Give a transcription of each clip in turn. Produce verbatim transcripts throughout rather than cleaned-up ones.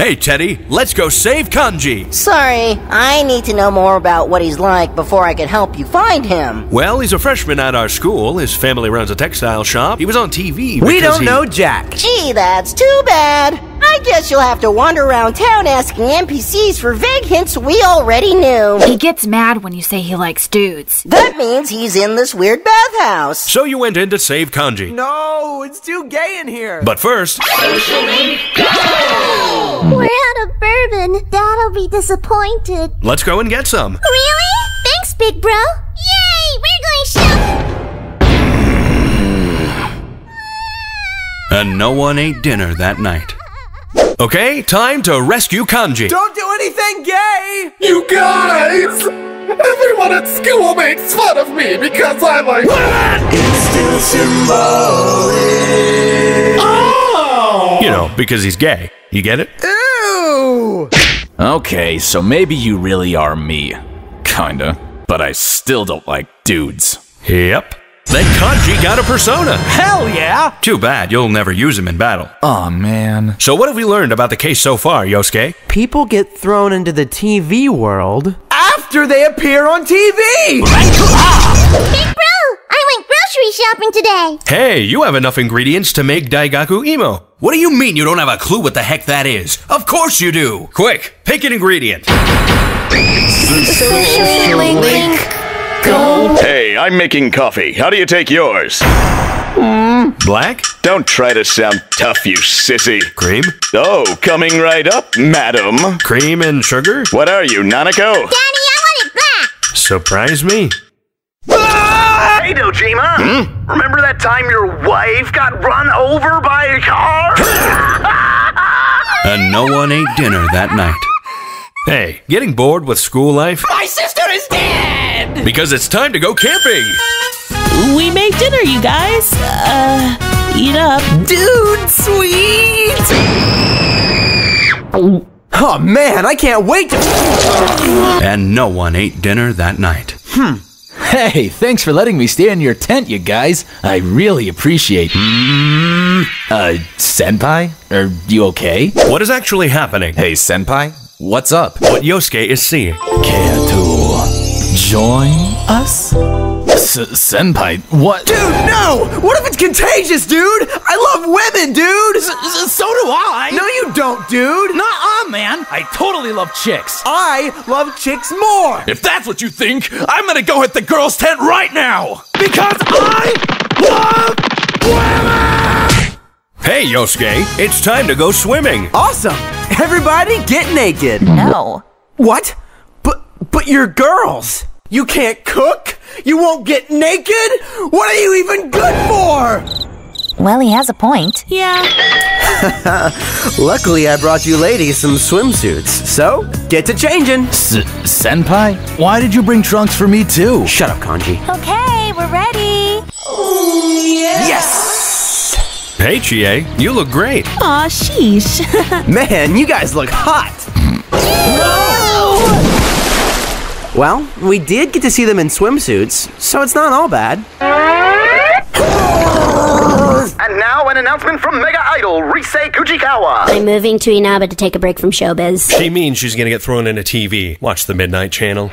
Hey, Teddy, let's go save Kanji. Sorry, I need to know more about what he's like before I can help you find him. Well, he's a freshman at our school. His family runs a textile shop. He was on T V because We don't he... know Jack. Gee, that's too bad. I guess you'll have to wander around town asking N P Cs for vague hints we already knew. He gets mad when you say he likes dudes. That means he's in this weird bathhouse. So you went in to save Kanji. No, it's too gay in here. But first... We're out of bourbon. Dad'll be disappointed. let's go and get some. Really? Thanks, big bro. Yay! We're going shopping. And no one ate dinner that night. Okay, time to rescue Kanji. Don't do anything gay! You guys! Everyone at school makes fun of me because I'm like, it's still symbolic. Oh! You know, because he's gay. You get it? Ew! Okay, so maybe you really are me. Kinda. But I still don't like dudes. Yep. Then Kanji got a persona. Hell yeah! Too bad, you'll never use him in battle. Aw, man. So what have we learned about the case so far, Yosuke? People get thrown into the T V world after they appear on T V! Big bro, I went grocery shopping today. Hey, you have enough ingredients to make Daigaku Imo. What do you mean you don't have a clue what the heck that is? Of course you do! Quick, pick an ingredient. Social link. Go. Hey, I'm making coffee. How do you take yours? Black? Don't try to sound tough, you sissy. Cream? Oh, coming right up, madam. Cream and sugar? What are you, Nanako? Daddy, I want it black. Surprise me. Hey, Dojima! Hmm? Remember that time your wife got run over by a car? And no one ate dinner that night. Hey, getting bored with school life? My sister is dead! Because it's time to go camping! We made dinner, you guys. Uh, eat up. Dude, sweet! Oh man, I can't wait to... And no one ate dinner that night. Hmm. Hey, thanks for letting me stay in your tent, you guys. I really appreciate it. Uh, senpai? Are you okay? What is actually happening? Hey, senpai? What's up? What Yosuke is seeing. Care to join us? S senpai, what? Dude, no! What if it's contagious, dude? I love women, dude! S so do I! No, you don't, dude! Nuh-uh, man! I totally love chicks! I love chicks more! If that's what you think, I'm gonna go hit the girls' tent right now! Because I love women! Hey, Yosuke, it's time to go swimming. Awesome! Everybody get naked! No. What? But, but you're girls! You can't cook? You won't get naked? What are you even good for? Well, he has a point. Yeah. Luckily, I brought you ladies some swimsuits, so get to changing. S senpai? Why did you bring trunks for me too? Shut up, Kanji. Okay, we're ready. Yes! Hey, Chie, you look great. Aw, sheesh. Man, you guys look hot. Well, we did get to see them in swimsuits, so it's not all bad. And now an announcement from Mega Idol, Rise Kujikawa. I'm moving to Inaba to take a break from showbiz. She means she's gonna get thrown into T V. Watch the Midnight Channel.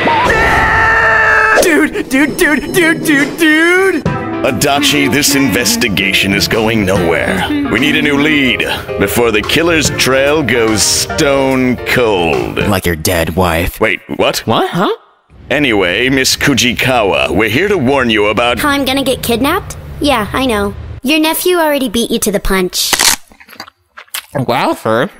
Dude, dude, dude, dude, dude, dude! Adachi, this investigation is going nowhere. We need a new lead before the killer's trail goes stone cold. Like your dead wife. Wait, what? What, huh? Anyway, Miss Kujikawa, we're here to warn you about... How I'm gonna get kidnapped? Yeah, I know. Your nephew already beat you to the punch. Wow, sir.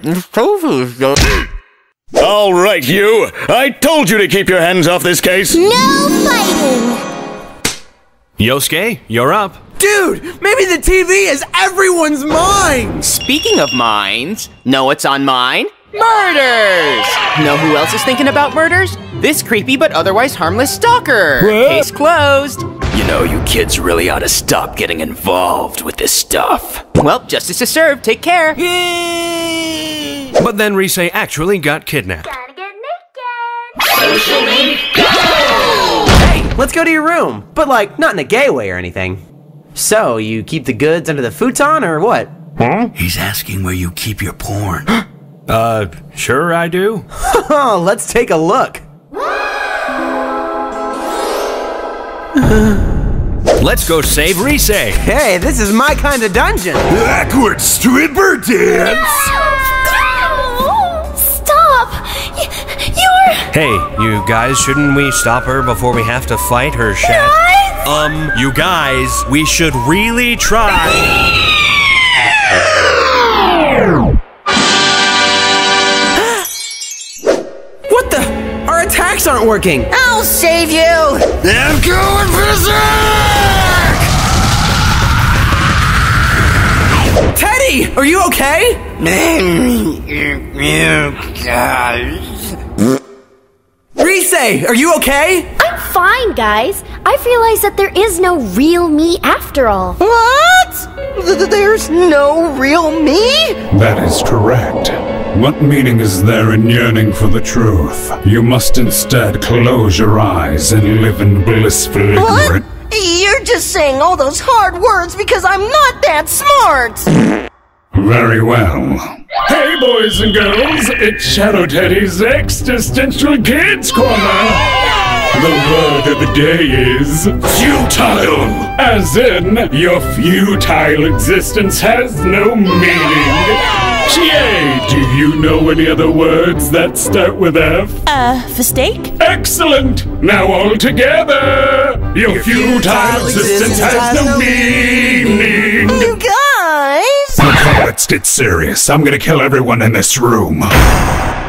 All right, you! I told you to keep your hands off this case! No fighting! Yosuke, you're up. Dude, maybe the T V is everyone's mind! Speaking of minds, know what's on mine? Murders! Know who else is thinking about murders? This creepy but otherwise harmless stalker. Case closed. You know, you kids really ought to stop getting involved with this stuff. Well, justice is served. Take care. But then Rise actually got kidnapped. Gotta get naked! Hey, let's go to your room. But like, not in a gay way or anything. So, you keep the goods under the futon or what? He's asking where you keep your porn. Uh, sure I do. Oh, let's take a look. Let's go save Rise. Hey, this is my kind of dungeon. Backward stripper dance. Stop! Y- you're... Hey, you guys, shouldn't we stop her before we have to fight her shadow? Um, you guys, we should really try. What the? Our attacks aren't working. I'll save you! I'm going berserk! Teddy, are you okay? You guys. Rise, are you okay? I'm fine, guys. I've realized that there is no real me after all. What? Th- There's no real me? That is correct. What meaning is there in yearning for the truth? You must instead close your eyes and live in blissful ignorance. What? You're just saying all those hard words because I'm not that smart! Very well. Hey, boys and girls, it's Shadow Teddy's Existential Kids Corner. The word of the day is futile. As in, your futile existence has no meaning. Chie, do you know any other words that start with F? Uh, for steak? Excellent! Now all together! Your, your futile, futile existence, existence has no meaning! You guys! Okay, let's get serious. I'm gonna kill everyone in this room.